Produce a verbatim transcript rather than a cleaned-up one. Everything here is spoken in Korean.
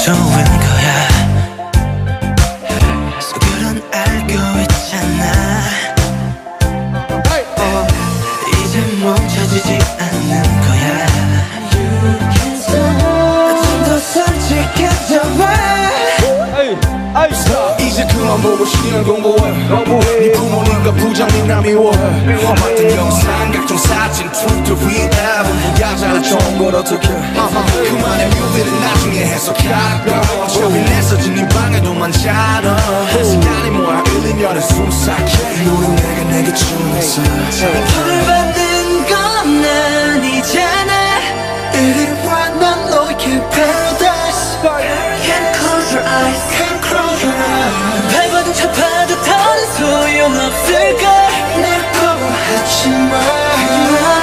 좋은 거야. 속으론 알고 있잖아. 어, 이제 멈춰지지 않는 거야. 좀 더 솔직해져봐. 이제 그만 보고 시간 공부해. 네 부모님과 부장님 미워해. 봤던 영상 각종 사진 트위터 위에 본보야 잘 좋은 걸 어떡해. 그만의 뮤비는 나중에 해석할까. 어차피 내 사진 네 방에도 많잖아. 시간이 모아 일, 이 년에 숨삭해. 우린 내가 내게 주면서 벌 받는 건 아니잖아. 이리 와 난 너에게 paradise. Can't close your eyes, can't close your eyes. 밟아도 차파도 더는 소용없을걸. 날 보호하지 마.